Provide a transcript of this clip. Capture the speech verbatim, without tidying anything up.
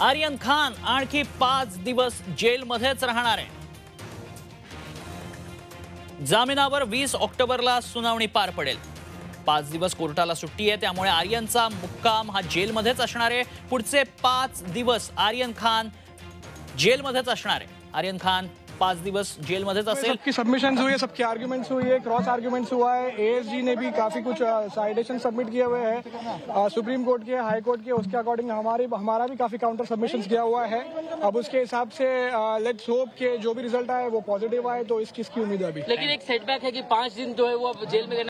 आर्यन खान आणखी पाच दिवस जेलमध्येच राहणार आहे। जामिनावर वीस ऑक्टोबरला सुनावणी पार पडेल। पाच दिवस कोर्टाला सुट्टी आहे, त्यामुळे आर्यनचा मुक्काम हा जेलमध्येच असणार आहे। पुढचे पाच दिवस आर्यन खान जेलमध्येच असणार आहे। आर्यन खान पांच दिवस जेल मध्येच असेल। सबकी सबमिशंस हुई है, सबकी आर्ग्यूमेंट्स हुई है, क्रॉस आर्ग्यूमेंट्स हुआ है। एएसजी ने भी काफी कुछ साइडेशन सबमिट किए हुए हैं, सुप्रीम कोर्ट के, हाई कोर्ट के, उसके अकॉर्डिंग हमारे हमारा भी काफी काउंटर सबमिशंस किया हुआ है। अब उसके हिसाब से लेट्स होप के जो भी रिजल्ट आए वो पॉजिटिव आए, तो इस किसकी उम्मीद है अभी। लेकिन एक सेटबैक है कि पांच दिन जो है वो जेल में